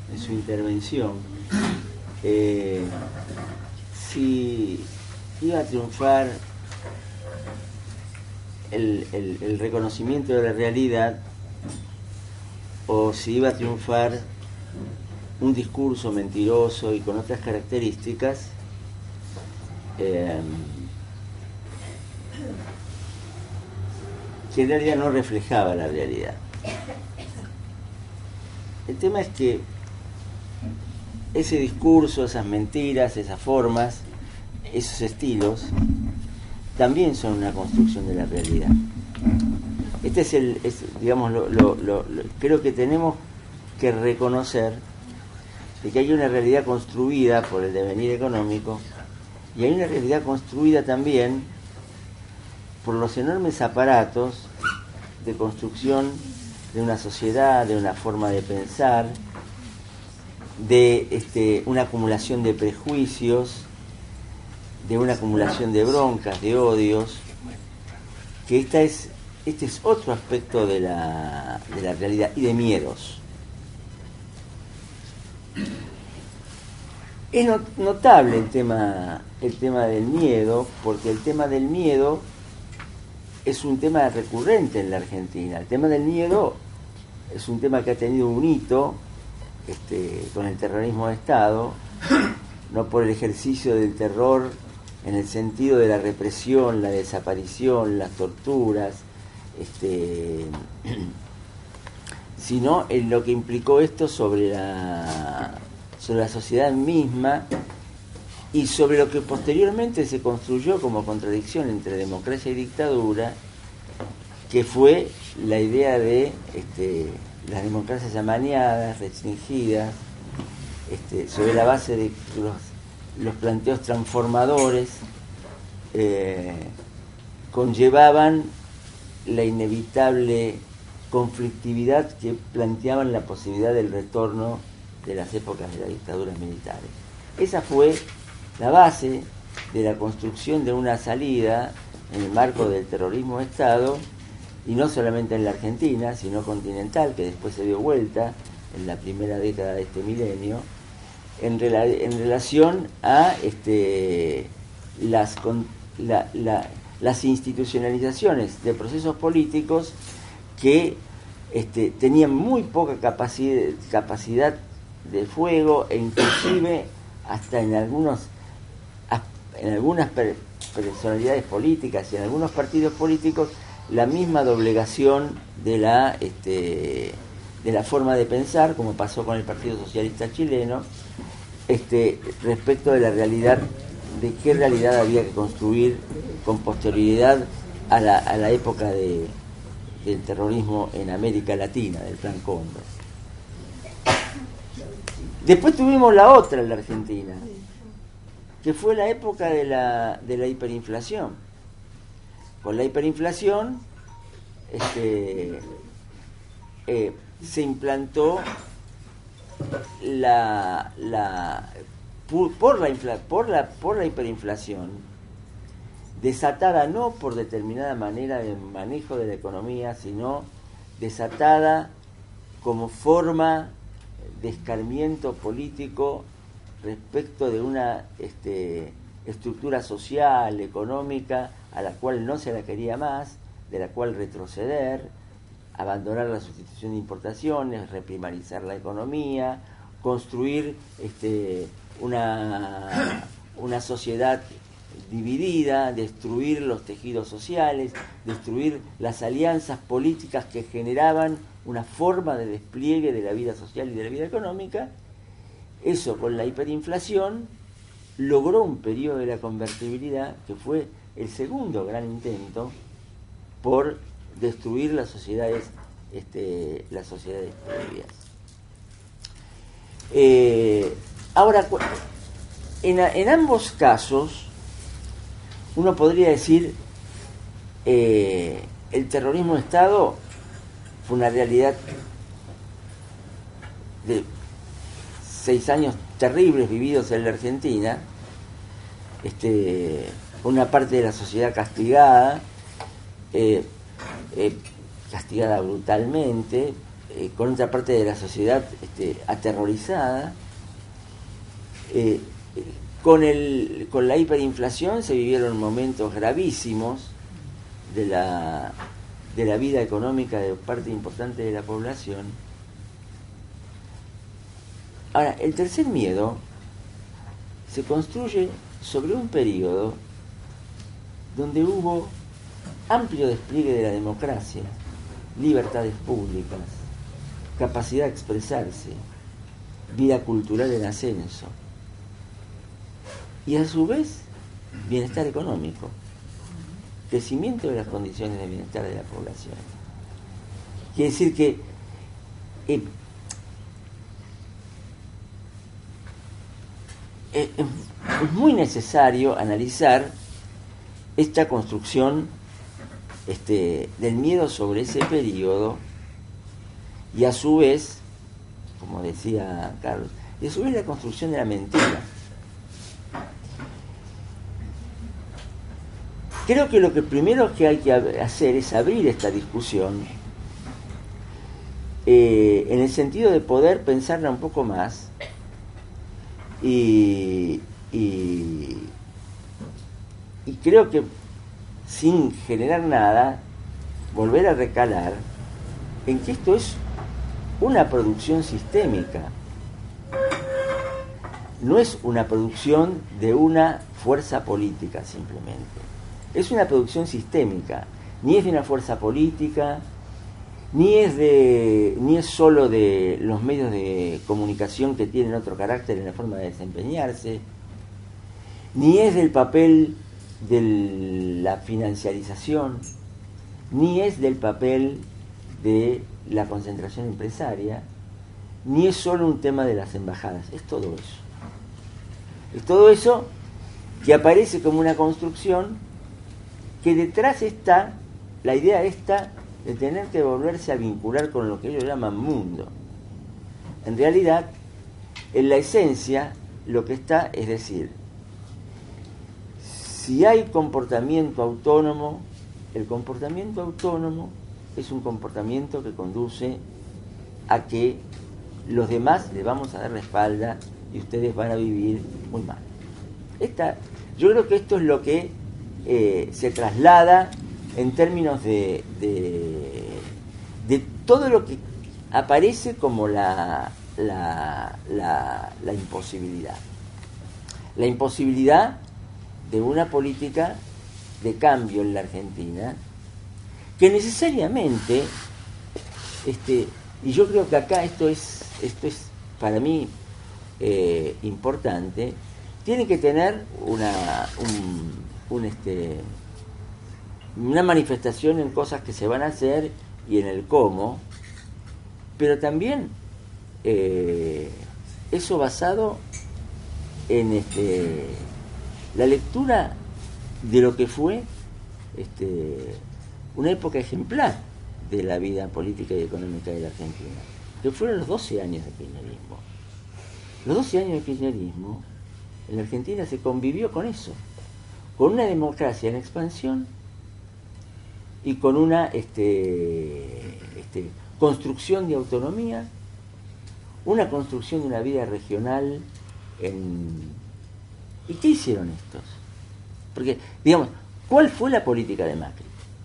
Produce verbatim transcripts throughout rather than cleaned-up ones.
en su intervención, eh, si iba a triunfar el, el, el reconocimiento de la realidad o si iba a triunfar un discurso mentiroso y con otras características eh, que en realidad no reflejaba la realidad. El tema es que ese discurso, esas mentiras, esas formas, esos estilos, también son una construcción de la realidad. Este es el, es, digamos, lo, lo, lo, lo, creo que tenemos que reconocer de que hay una realidad construida por el devenir económico y hay una realidad construida también por los enormes aparatos de construcción de una sociedad, de una forma de pensar, de este, una acumulación de prejuicios, de una acumulación de broncas, de odios, que esta es, este es otro aspecto de la, de la realidad, y de miedos. Es notable el tema, el tema del miedo, porque el tema del miedo es un tema recurrente en la Argentina. El tema del miedo es un tema que ha tenido un hito este, con el terrorismo de Estado, no por el ejercicio del terror en el sentido de la represión, la desaparición, las torturas, este, sino en lo que implicó esto sobre la, sobre la sociedad misma y sobre lo que posteriormente se construyó como contradicción entre democracia y dictadura, que fue la idea de este, las democracias amañadas, restringidas, este, sobre la base de los, los planteos transformadores eh, conllevaban la inevitable conflictividad que planteaban la posibilidad del retorno de las épocas de las dictaduras militares. Esa fue la base de la construcción de una salida en el marco del terrorismo de Estado, y no solamente en la Argentina, sino continental, que después se dio vuelta en la primera década de este milenio, en, rela en relación a este, las, con, la, la, las institucionalizaciones de procesos políticos que este, tenían muy poca capacidad, capacidad de fuego, e inclusive hasta en algunos en algunas personalidades políticas y en algunos partidos políticos la misma doblegación de la este, de la forma de pensar, como pasó con el Partido Socialista Chileno, este, respecto de la realidad, de qué realidad había que construir con posterioridad a la, a la época de, del terrorismo en América Latina, del Plan Cóndor. Después tuvimos la otra en la Argentina, que fue la época de la, de la hiperinflación. Con la hiperinflación este, eh, se implantó la, la, por, la infla, por, la, por la hiperinflación, desatada no por determinada manera de manejo de la economía, sino desatada como forma de escarmiento político respecto de una este, estructura social, económica, a la cual no se la quería más, de la cual retroceder, abandonar la sustitución de importaciones, reprimarizar la economía, construir este, una, una sociedad dividida, destruir los tejidos sociales, destruir las alianzas políticas que generaban una forma de despliegue de la vida social y de la vida económica. Eso, con la hiperinflación, logró un periodo de la convertibilidad que fue el segundo gran intento por destruir las sociedades, este, las sociedades previas. Eh, ahora, en, en ambos casos, uno podría decir eh, el terrorismo de Estado fue una realidad de seis años terribles vividos en la Argentina, este, una parte de la sociedad castigada, eh, eh, castigada brutalmente, eh, con otra parte de la sociedad este, aterrorizada. Eh, con, el, con la hiperinflación se vivieron momentos gravísimos de la, de la vida económica de parte importante de la población. Ahora, el tercer miedo se construye sobre un periodo donde hubo amplio despliegue de la democracia, libertades públicas, capacidad de expresarse, vida cultural en ascenso, y a su vez bienestar económico, crecimiento de las condiciones de bienestar de la población. Quiere decir que eh, eh, es muy necesario analizar esta construcción este, del miedo sobre ese periodo, y a su vez, como decía Carlos, y a su vez la construcción de la mentira. Creo que lo que primero que hay que hacer es abrir esta discusión eh, en el sentido de poder pensarla un poco más y, y, y creo que sin generar nada volver a recalar en que esto es una producción sistémica, no es una producción de una fuerza política simplemente. Es una producción sistémica, ni es de una fuerza política, ni es de, ni es solo de los medios de comunicación que tienen otro carácter en la forma de desempeñarse, ni es del papel de la financiarización, ni es del papel de la concentración empresaria, ni es solo un tema de las embajadas, es todo eso. Es todo eso que aparece como una construcción que detrás está la idea esta de tener que volverse a vincular con lo que ellos llaman mundo. En realidad, en la esencia, lo que está es decir, si hay comportamiento autónomo, el comportamiento autónomo es un comportamiento que conduce a que los demás les vamos a dar la espalda y ustedes van a vivir muy mal. Esta, yo creo que esto es lo que eh, se traslada en términos de, de, de todo lo que aparece como la, la, la, la imposibilidad. La imposibilidad de una política de cambio en la Argentina que necesariamente, este, y yo creo que acá esto es, esto es para mí eh, importante, tiene que tener una, un, un, este, una manifestación en cosas que se van a hacer y en el cómo, pero también eh, eso basado en este, la lectura de lo que fue este, una época ejemplar de la vida política y económica de la Argentina, que fueron los doce años de kirchnerismo. Los doce años de kirchnerismo, en la Argentina se convivió con eso, con una democracia en expansión y con una este, este, construcción de autonomía, una construcción de una vida regional. En... ¿Y qué hicieron estos? Porque, digamos, ¿cuál fue la política de Macri?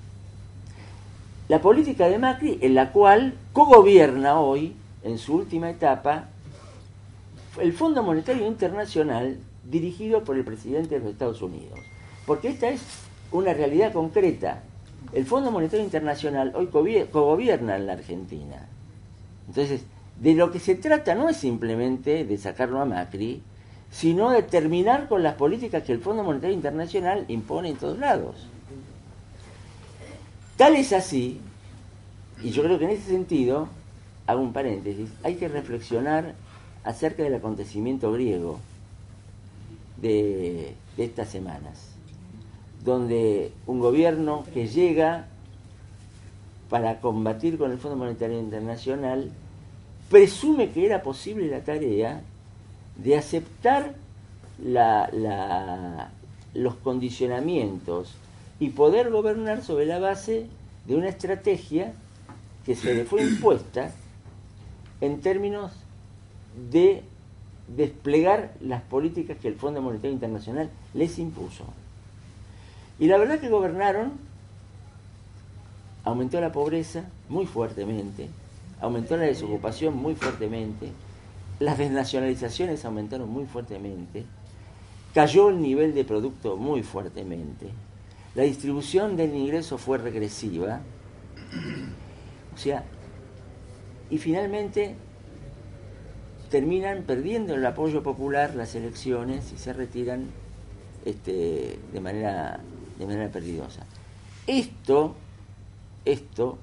La política de Macri, en la cual cogobierna hoy, en su última etapa, el Fondo Monetario Internacional dirigido por el presidente de los Estados Unidos. Porque esta es una realidad concreta. El Fondo Monetario Internacional hoy cogobierna en la Argentina. Entonces, de lo que se trata no es simplemente de sacarlo a Macri, sino de terminar con las políticas que el Fondo Monetario Internacional impone en todos lados. Tal es así, y yo creo que en ese sentido, hago un paréntesis, hay que reflexionar acerca del acontecimiento griego de, de estas semanas, donde un gobierno que llega para combatir con el Fondo Monetario Internacional presume que era posible la tarea de aceptar la, la, los condicionamientos y poder gobernar sobre la base de una estrategia que se le fue impuesta en términos de desplegar las políticas que el Fondo Monetario Internacional les impuso. Y la verdad que gobernaron, aumentó la pobreza muy fuertemente, aumentó la desocupación muy fuertemente, las desnacionalizaciones aumentaron muy fuertemente, cayó el nivel de producto muy fuertemente, la distribución del ingreso fue regresiva, o sea, y finalmente terminan perdiendo el apoyo popular las elecciones y se retiran este, de manera de manera perdidosa. Esto, esto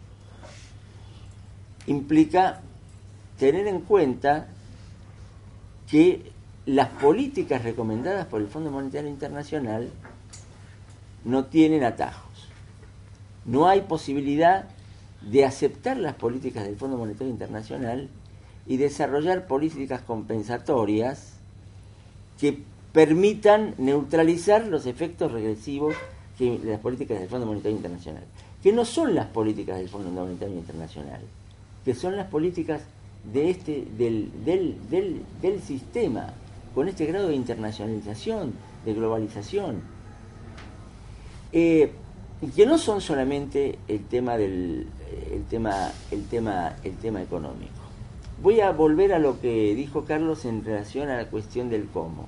implica tener en cuenta que las políticas recomendadas por el Fondo Monetario Internacional no tienen atajos. No hay posibilidad de aceptar las políticas del Fondo Monetario Internacional y desarrollar políticas compensatorias que permitan neutralizar los efectos regresivos que las políticas del Fondo Monetario Internacional, que no son las políticas del Fondo Monetario Internacional, que son las políticas de este del, del, del, del sistema, con este grado de internacionalización, de globalización, eh, y que no son solamente el tema del el tema el tema el tema económico. Voy a volver a lo que dijo Carlos en relación a la cuestión del cómo.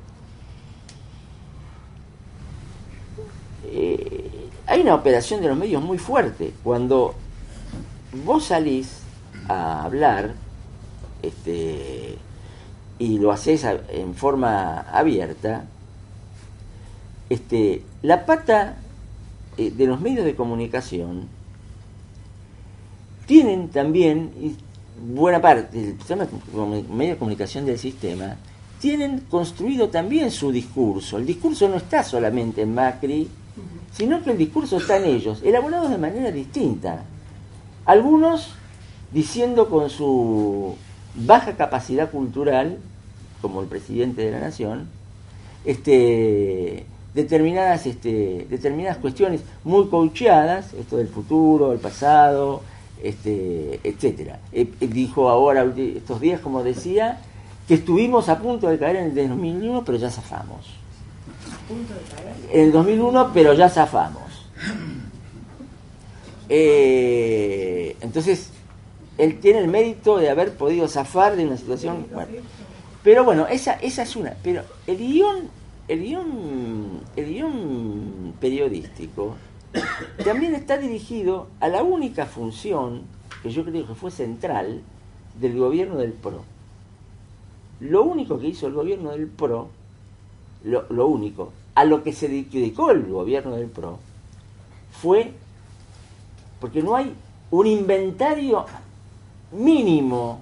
Eh, hay una operación de los medios muy fuerte. Cuando vos salís a hablar este, y lo hacés a, en forma abierta, este, la pata eh, de los medios de comunicación tienen también, y buena parte del sistema de medios de comunicación del sistema, tienen construido también su discurso. El discurso no está solamente en Macri, sino que el discurso está en ellos, elaborados de manera distinta. Algunos diciendo con su baja capacidad cultural, como el presidente de la Nación, este, determinadas, este, determinadas cuestiones muy coacheadas, esto del futuro, el pasado, este, etcétera. Eh, dijo ahora, estos días, como decía, que estuvimos a punto de caer en el dos mil uno, pero ya zafamos. ¿Punto de caer? En el dos mil uno, pero ya zafamos. Eh, entonces, él tiene el mérito de haber podido zafar de una situación. Bueno, pero bueno, esa, esa es una. Pero el guión, el guión, el guión periodístico también está dirigido a la única función que yo creo que fue central del gobierno del P R O. Lo único que hizo el gobierno del P R O, lo, lo único, a lo que se dedicó el gobierno del P R O, fue, porque no hay un inventario mínimo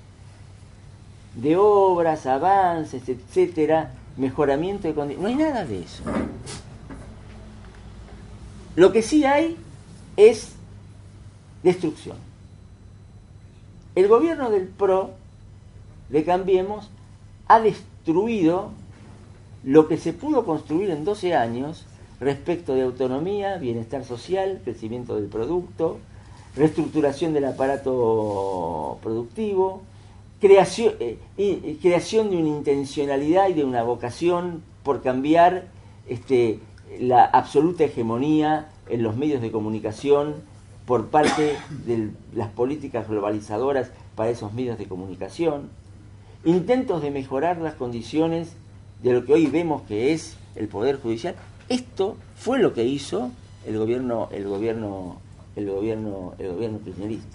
de obras, avances, etcétera, mejoramiento de condiciones, no hay nada de eso. Lo que sí hay es destrucción. El gobierno del P R O, de Cambiemos, ha destruido lo que se pudo construir en doce años respecto de autonomía, bienestar social, crecimiento del producto, reestructuración del aparato productivo, creación, eh, y, creación de una intencionalidad y de una vocación por cambiar este, la absoluta hegemonía en los medios de comunicación por parte de las políticas globalizadoras para esos medios de comunicación, intentos de mejorar las condiciones de lo que hoy vemos que es el Poder Judicial. Esto fue lo que hizo el gobierno, el gobierno, el gobierno, el gobierno kirchnerista.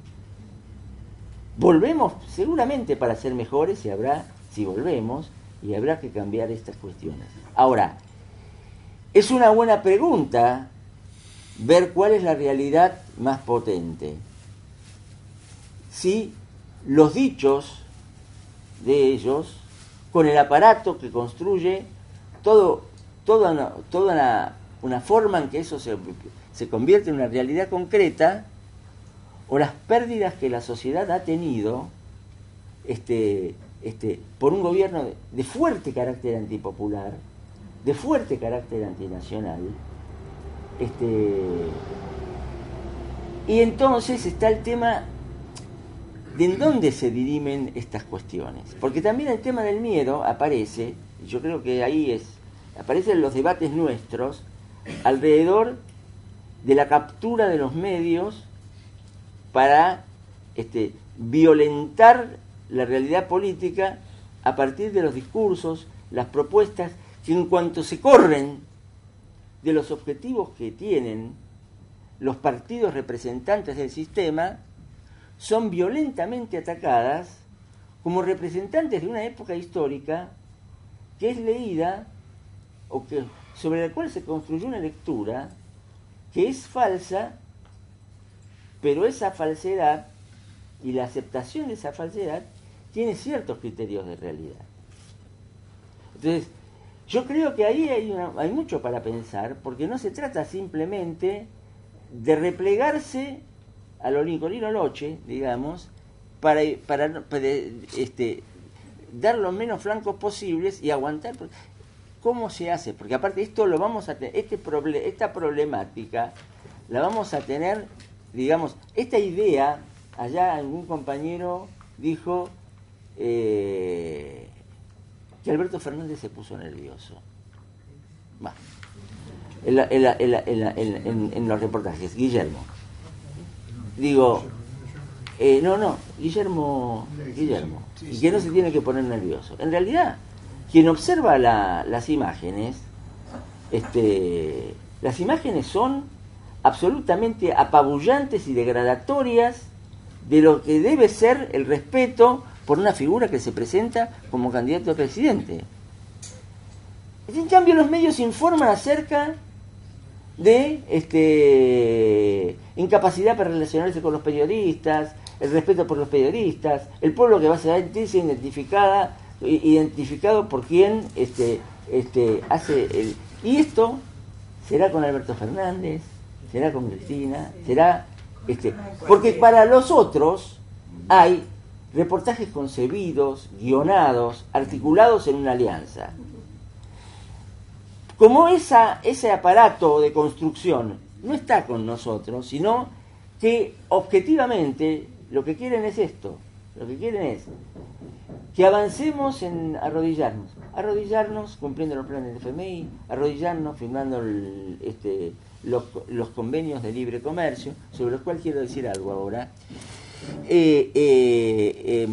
Volvemos seguramente para ser mejores y habrá, si volvemos, y habrá que cambiar estas cuestiones. Ahora, es una buena pregunta ver cuál es la realidad más potente. Si los dichos de ellos, con el aparato que construye todo, toda, una, toda una, una forma en que eso se, se convierte en una realidad concreta, o las pérdidas que la sociedad ha tenido este, este, por un gobierno de, de fuerte carácter antipopular, de fuerte carácter antinacional, este, y entonces está el tema de en dónde se dirimen estas cuestiones. Porque también el tema del miedo aparece, y yo creo que ahí es, aparecen los debates nuestros alrededor de la captura de los medios para este, violentar la realidad política a partir de los discursos, las propuestas, que en cuanto se corren de los objetivos que tienen los partidos representantes del sistema, son violentamente atacadas como representantes de una época histórica que es leída, o que, sobre la cual se construyó una lectura que es falsa, pero esa falsedad y la aceptación de esa falsedad tiene ciertos criterios de realidad. Entonces, yo creo que ahí hay, una, hay mucho para pensar, porque no se trata simplemente de replegarse a lo Nicolino Loche, digamos, para, para, para este, dar los menos flancos posibles y aguantar. ¿Cómo se hace? Porque aparte esto lo vamos a tener, este proble esta problemática la vamos a tener, digamos, esta idea, allá algún compañero dijo eh, que Alberto Fernández se puso nervioso. Bueno, en, la, en, la, en, la, en, la, en, en los reportajes, Guillermo. Digo, eh, no, no, Guillermo, Guillermo, y que no se tiene que poner nervioso. En realidad, quien observa la, las imágenes, este, las imágenes son absolutamente apabullantes y degradatorias de lo que debe ser el respeto por una figura que se presenta como candidato a presidente. En cambio, los medios informan acerca de este, incapacidad para relacionarse con los periodistas, el respeto por los periodistas, el pueblo que va a sentirse identificada, identificado por quien este, este, hace el... Y esto será con Alberto Fernández, será con Cristina, será... Este, porque para los otros hay reportajes concebidos, guionados, articulados en una alianza. Como esa, ese aparato de construcción no está con nosotros, sino que objetivamente lo que quieren es esto, lo que quieren es que avancemos en arrodillarnos, arrodillarnos cumpliendo los planes del F M I, arrodillarnos firmando el, este, los, los convenios de libre comercio, sobre los cuales quiero decir algo ahora. Eh, eh, eh,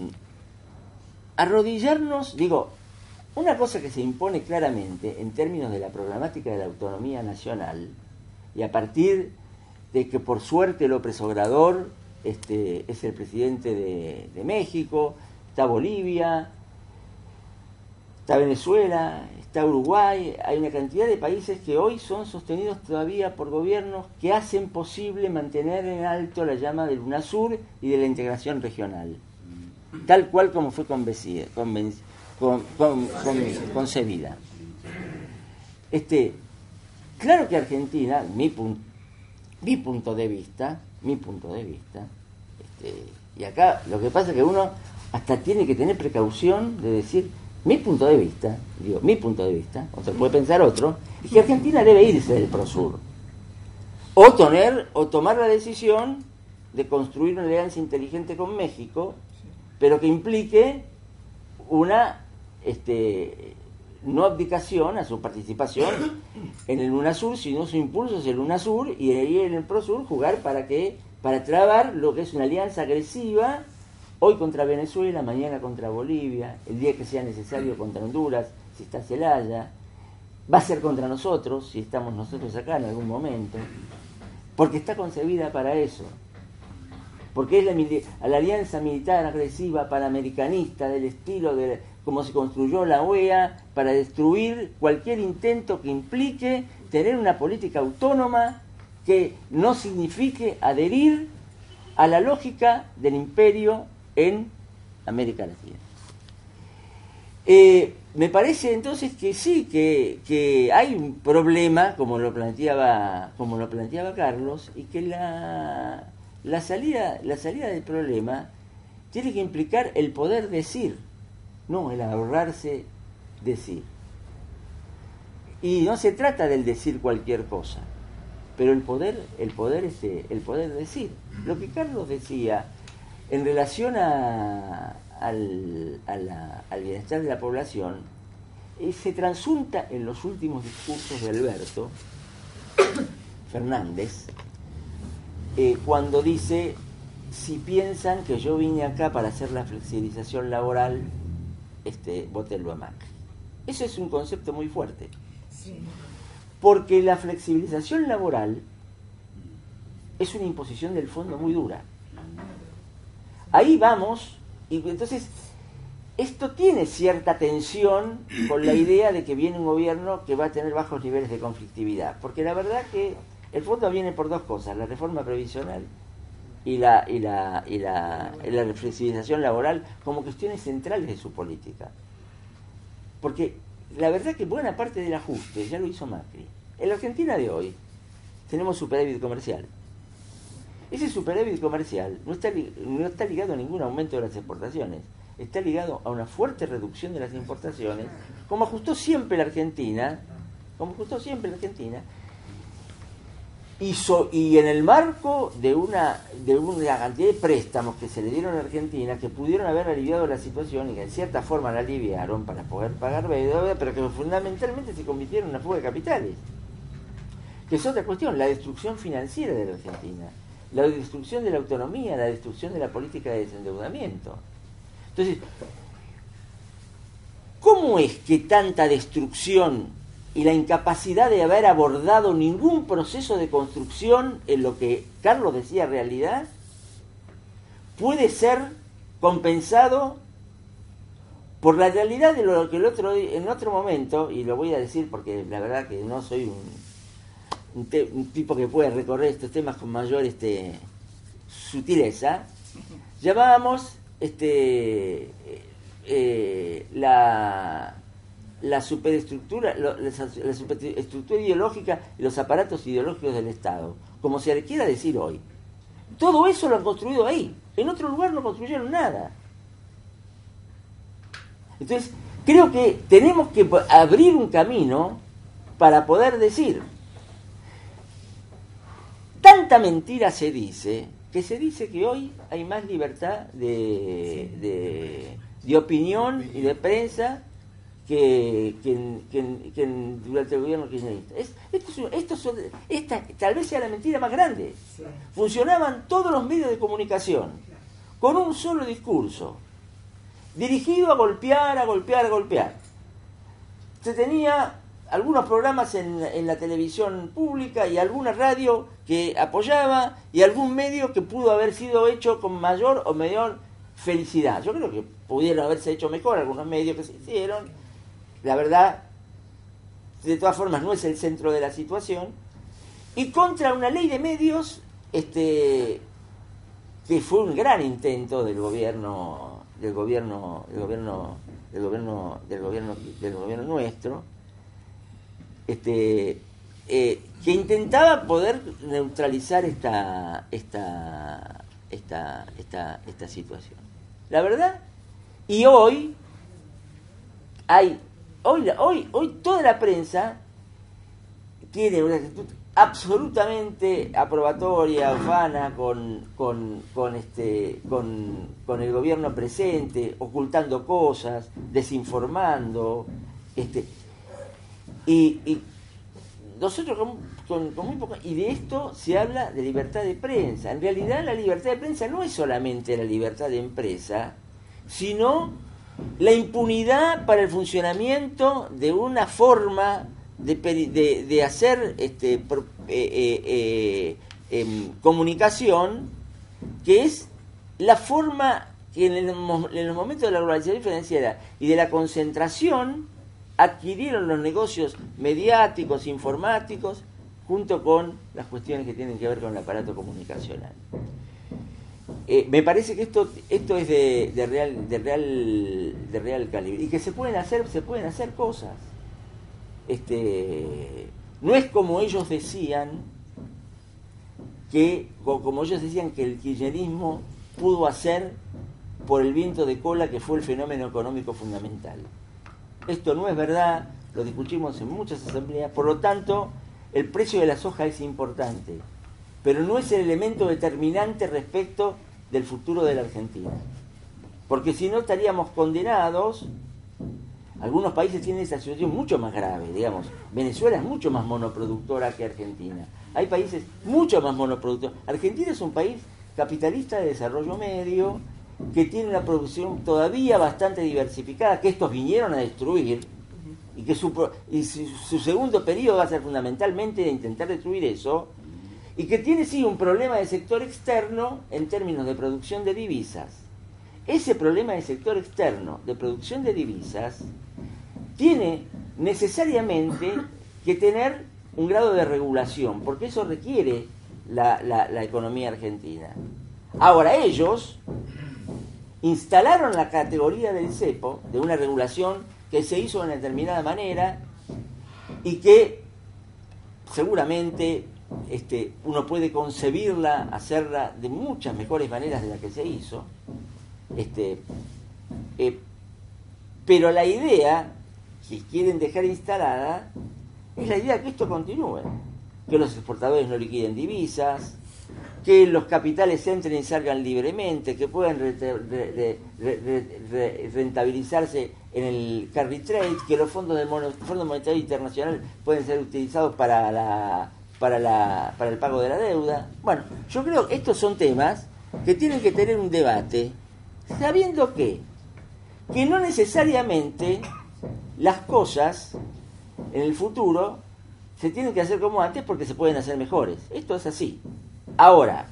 arrodillarnos, digo, una cosa que se impone claramente en términos de la problemática de la autonomía nacional, y a partir de que por suerte López Obrador este, es el presidente de, de México, está Bolivia, está Venezuela, está Uruguay, hay una cantidad de países que hoy son sostenidos todavía por gobiernos que hacen posible mantener en alto la llama del UNASUR y de la integración regional, tal cual como fue convencida, convencida, con, con, con, concebida. Este, claro que Argentina, mi, pun, mi punto de vista, mi punto de vista, este, y acá lo que pasa es que uno hasta tiene que tener precaución de decir mi punto de vista, digo, mi punto de vista, o se puede pensar otro, es que Argentina debe irse del Prosur, o tener, o tomar la decisión de construir una alianza inteligente con México, pero que implique una este, no abdicación a su participación en el UNASUR, sino su impulso hacia el UNASUR, y ahí en el Prosur jugar para que, para trabar lo que es una alianza agresiva, hoy contra Venezuela, mañana contra Bolivia, el día que sea necesario contra Honduras, si está Zelaya, va a ser contra nosotros, si estamos nosotros acá en algún momento, porque está concebida para eso, porque es la, la alianza militar agresiva panamericanista del estilo de como se construyó la O E A para destruir cualquier intento que implique tener una política autónoma que no signifique adherir a la lógica del imperio en América Latina. Eh, me parece entonces que sí, que, que hay un problema, como lo planteaba, como lo planteaba Carlos, y que la, la, salida, la salida del problema tiene que implicar el poder decir, no el ahorrarse decir. Y no se trata del decir cualquier cosa, pero el poder, el poder, este, el poder decir. Lo que Carlos decía en relación a, al, a la, al bienestar de la población, eh, se transunta en los últimos discursos de Alberto Fernández, eh, cuando dice: si piensan que yo vine acá para hacer la flexibilización laboral, este, votenlo a Macri. Eso es un concepto muy fuerte. Sí. Porque la flexibilización laboral es una imposición del fondo muy dura. Ahí vamos, y entonces esto tiene cierta tensión con la idea de que viene un gobierno que va a tener bajos niveles de conflictividad. Porque la verdad que el fondo viene por dos cosas: la reforma previsional y la, y la, y la, y la flexibilización laboral como cuestiones centrales de su política. Porque la verdad que buena parte del ajuste ya lo hizo Macri. En la Argentina de hoy tenemos superávit comercial. Ese superávit comercial no está, no está ligado a ningún aumento de las exportaciones, está ligado a una fuerte reducción de las importaciones, como ajustó siempre la Argentina, como ajustó siempre la Argentina, y, so, y en el marco de una, de una cantidad de préstamos que se le dieron a la Argentina, que pudieron haber aliviado la situación y que en cierta forma la aliviaron para poder pagar deuda, pero que fundamentalmente se convirtieron en una fuga de capitales, que es otra cuestión, la destrucción financiera de la Argentina, la destrucción de la autonomía, la destrucción de la política de desendeudamiento. Entonces, ¿cómo es que tanta destrucción y la incapacidad de haber abordado ningún proceso de construcción en lo que Carlos decía realidad puede ser compensado por la realidad de lo que el otro, en otro momento, y lo voy a decir porque la verdad que no soy un, un, te, un tipo que puede recorrer estos temas con mayor este, sutileza, llamábamos este, eh, la... la superestructura, la, la superestructura ideológica y los aparatos ideológicos del Estado, como se le quiera decir hoy. Todo eso lo han construido ahí. En otro lugar no construyeron nada. Entonces, creo que tenemos que abrir un camino para poder decir. Tanta mentira se dice, que se dice que hoy hay más libertad de, de, de opinión y de prensa Que, que, que, que durante el gobierno kirchnerista. Es, esto, esto son, esta tal vez sea la mentira más grande. Funcionaban todos los medios de comunicación con un solo discurso, dirigido a golpear, a golpear, a golpear. Se tenía algunos programas en, en la televisión pública y alguna radio que apoyaba y algún medio que pudo haber sido hecho con mayor o menor felicidad. Yo creo que pudieron haberse hecho mejor algunos medios que se hicieron. La verdad, de todas formas, no es el centro de la situación. Y contra una ley de medios, este, que fue un gran intento del gobierno, del gobierno, del gobierno, del gobierno, del gobierno, del gobierno nuestro, este, eh, que intentaba poder neutralizar esta, esta, esta, esta, esta situación. La verdad, y hoy hay Hoy, hoy, hoy toda la prensa tiene una actitud absolutamente aprobatoria, ufana, con, con, con, este, con, con el gobierno presente, ocultando cosas, desinformando. Este, y, y nosotros con, con, con muy poco... Y de esto se habla de libertad de prensa. En realidad la libertad de prensa no es solamente la libertad de empresa, sino la impunidad para el funcionamiento de una forma de, de, de hacer este, eh, eh, eh, eh, comunicación, que es la forma que en, el, en los momentos de la globalización financiera y de la concentración adquirieron los negocios mediáticos, informáticos, junto con las cuestiones que tienen que ver con el aparato comunicacional. Eh, me parece que esto esto es de, de real de real de real calibre y que se pueden hacer se pueden hacer cosas. Este no es como ellos decían que como ellos decían que el kirchnerismo pudo hacer por el viento de cola, que fue el fenómeno económico fundamental. Esto no es verdad, lo discutimos en muchas asambleas. Por lo tanto, el precio de la soja es importante, pero no es el elemento determinante respecto del futuro de la Argentina. Porque si no estaríamos condenados. Algunos países tienen esa situación mucho más grave, digamos. Venezuela es mucho más monoproductora que Argentina. Hay países mucho más monoproductores. Argentina es un país capitalista de desarrollo medio, que tiene una producción todavía bastante diversificada, que estos vinieron a destruir, y que su, y su, su segundo periodo va a ser fundamentalmente de intentar destruir eso, y que tiene sí un problema de sector externo en términos de producción de divisas. Ese problema de sector externo de producción de divisas tiene necesariamente que tener un grado de regulación, porque eso requiere la, la, la economía argentina. Ahora, ellos instalaron la categoría del cepo, de una regulación que se hizo de una determinada manera y que seguramente este, uno puede concebirla, hacerla de muchas mejores maneras de la que se hizo, este, eh, pero la idea que quieren dejar instalada es la idea de que esto continúe, que los exportadores no liquiden divisas, que los capitales entren y salgan libremente, que puedan re, re, re, re, rentabilizarse en el carry trade, que los fondos del Fondo Monetario Internacional pueden ser utilizados para la, para la para el pago de la deuda. Bueno, yo creo que estos son temas que tienen que tener un debate, sabiendo que que no necesariamente las cosas en el futuro se tienen que hacer como antes porque se pueden hacer mejores. Esto es así. Ahora,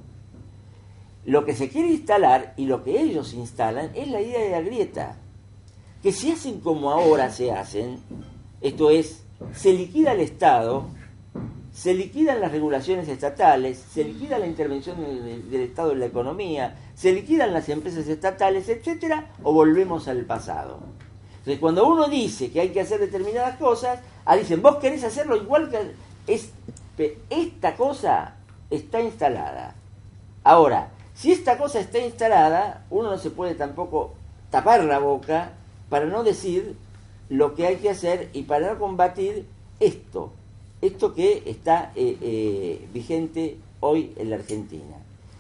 lo que se quiere instalar y lo que ellos instalan es la idea de la grieta, que si hacen como ahora se hacen, esto es, se liquida el Estado, se liquidan las regulaciones estatales, se liquida la intervención del, del Estado en la economía, se liquidan las empresas estatales, etcétera, o volvemos al pasado. Entonces, cuando uno dice que hay que hacer determinadas cosas, ah, dicen, vos querés hacerlo igual que... Es, esta cosa está instalada. Ahora, si esta cosa está instalada, uno no se puede tampoco tapar la boca para no decir lo que hay que hacer y para no combatir esto, esto que está eh, eh, vigente hoy en la Argentina.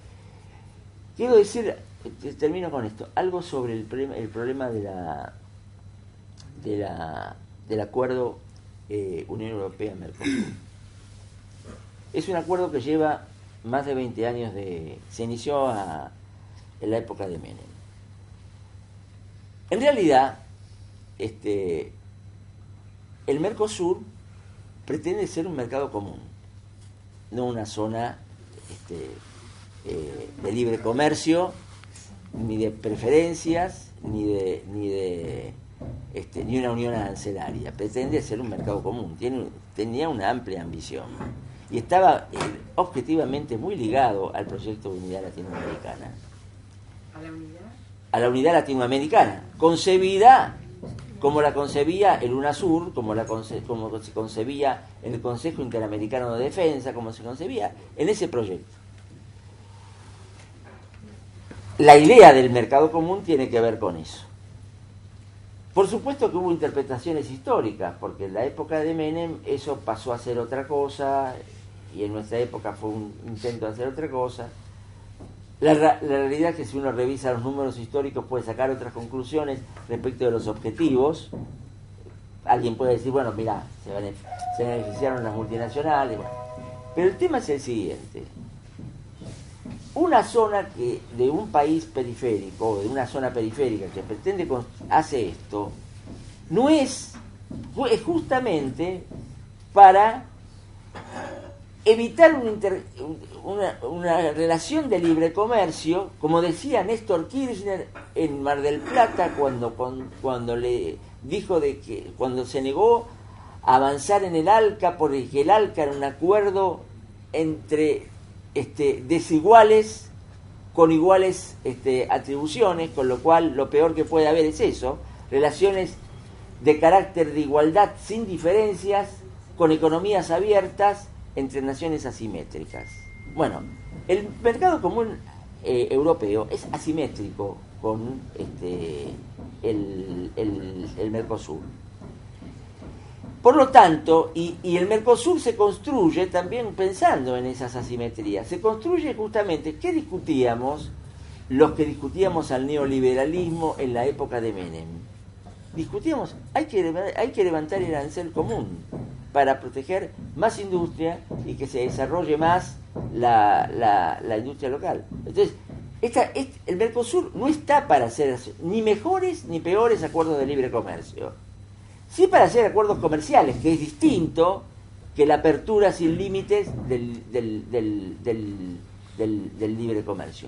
Quiero decir, termino con esto, algo sobre el, problema, el problema de la, de la del acuerdo eh, Unión Europea-Mercosur. Es un acuerdo que lleva más de veinte años de... Se inició a, en la época de Menem. En realidad, este, el Mercosur pretende ser un mercado común, no una zona este, eh, de libre comercio, ni de preferencias, ni de ni de este, ni una unión arancelaria. Pretende ser un mercado común. Tiene, tenía una amplia ambición. Y estaba eh, objetivamente muy ligado al proyecto de unidad latinoamericana. ¿A la unidad? A la unidad latinoamericana, concebida como la concebía el UNASUR, como, la conce, como se concebía en el Consejo Interamericano de Defensa, como se concebía en ese proyecto. La idea del mercado común tiene que ver con eso. Por supuesto que hubo interpretaciones históricas, porque en la época de Menem eso pasó a ser otra cosa, y en nuestra época fue un intento de hacer otra cosa. La, la realidad es que si uno revisa los números históricos puede sacar otras conclusiones respecto de los objetivos. Alguien puede decir, bueno, mirá, se, se beneficiaron las multinacionales. Bueno. Pero el tema es el siguiente. Una zona que de un país periférico, o de una zona periférica que pretende hace esto, no es, es justamente para evitar un inter, una, una relación de libre comercio, como decía Néstor Kirchner en Mar del Plata cuando, cuando le dijo de que cuando se negó a avanzar en el ALCA, porque el ALCA era un acuerdo entre este, desiguales con iguales este, atribuciones, con lo cual lo peor que puede haber es eso, relaciones de carácter de igualdad sin diferencias, con economías abiertas entre naciones asimétricas. Bueno, el mercado común eh, europeo es asimétrico con este, el, el, el Mercosur. Por lo tanto, y, y el Mercosur se construye también pensando en esas asimetrías. Se construye justamente, ¿qué discutíamos los que discutíamos al neoliberalismo en la época de Menem. Discutíamos, hay que, hay que levantar el arancel común para proteger más industria y que se desarrolle más la, la, la industria local. Entonces, esta, este, el Mercosur no está para hacer ni mejores ni peores acuerdos de libre comercio. Sí para hacer acuerdos comerciales, que es distinto que la apertura sin límites del, del, del, del, del, del libre comercio.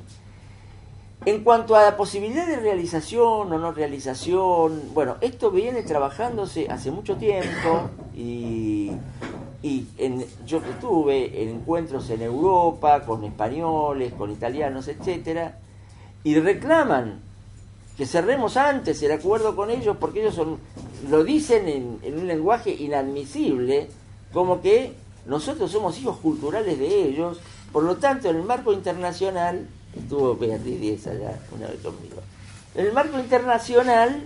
En cuanto a la posibilidad de realización o no realización, bueno, esto viene trabajándose hace mucho tiempo y, y en, yo que estuve en encuentros en Europa con españoles, con italianos, etcétera, y reclaman que cerremos antes el acuerdo con ellos porque ellos son, lo dicen en, en un lenguaje inadmisible, como que nosotros somos hijos culturales de ellos, por lo tanto en el marco internacional, estuvo Beatriz Díez allá una vez conmigo, en el marco internacional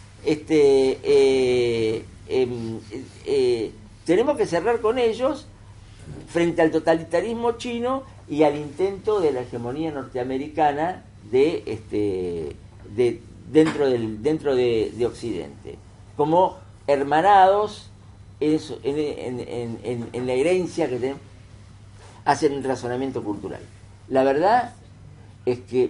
este eh, eh, eh, tenemos que cerrar con ellos frente al totalitarismo chino y al intento de la hegemonía norteamericana de este de dentro del dentro de, de Occidente, como hermanados en, en, en, en, en la herencia que tenemos, hacen un razonamiento cultural. La verdad es que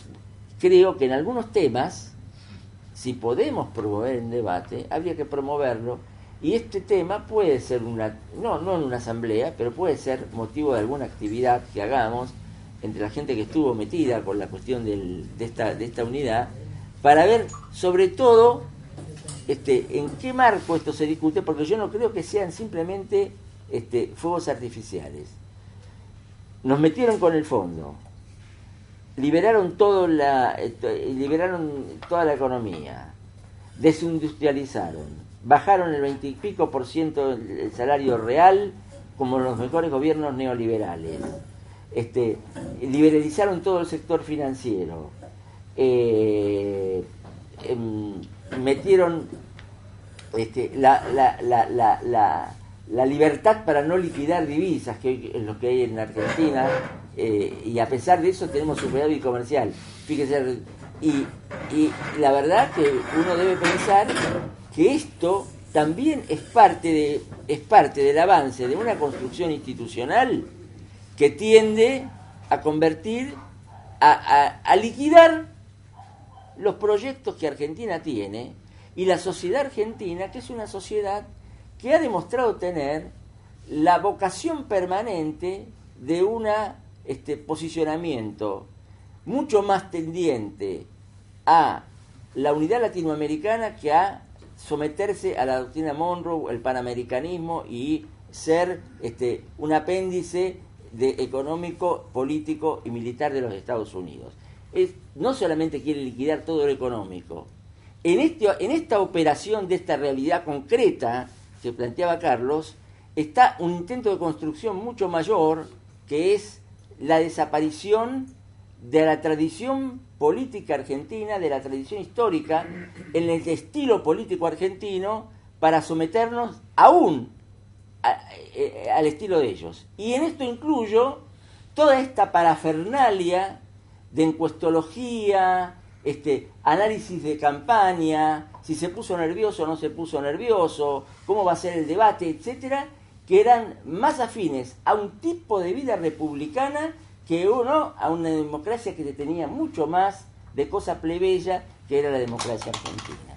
creo que en algunos temas, si podemos promover el debate, habría que promoverlo, y este tema puede ser una, no, no en una asamblea, pero puede ser motivo de alguna actividad que hagamos entre la gente que estuvo metida con la cuestión del, de, esta, de esta unidad, para ver sobre todo este, en qué marco esto se discute, porque yo no creo que sean simplemente este, fuegos artificiales. Nos metieron con el fondo, liberaron todo la liberaron toda la economía, desindustrializaron, bajaron el veinte y pico por ciento el salario real, como los mejores gobiernos neoliberales, este, liberalizaron todo el sector financiero, eh, eh, metieron este, la, la, la, la, la, la libertad para no liquidar divisas, que es lo que hay en Argentina. Eh, y a pesar de eso tenemos superávit comercial. Fíjese, y, y la verdad que uno debe pensar que esto también es parte de es parte del avance de una construcción institucional que tiende a convertir a, a, a liquidar los proyectos que Argentina tiene y la sociedad argentina, que es una sociedad que ha demostrado tener la vocación permanente de una este posicionamiento mucho más tendiente a la unidad latinoamericana que a someterse a la doctrina Monroe, el panamericanismo y ser este un apéndice de económico, político y militar de los Estados Unidos. Es, no solamente quiere liquidar todo lo económico. En, este, en esta operación de esta realidad concreta que planteaba Carlos, está un intento de construcción mucho mayor, que es la desaparición de la tradición política argentina, de la tradición histórica, en el estilo político argentino, para someternos aún a, a, a, al estilo de ellos. Y en esto incluyo toda esta parafernalia de encuestología, este, análisis de campaña, si se puso nervioso o no se puso nervioso, cómo va a ser el debate, etcétera, que eran más afines a un tipo de vida republicana que uno a una democracia que tenía mucho más de cosa plebeya que era la democracia argentina.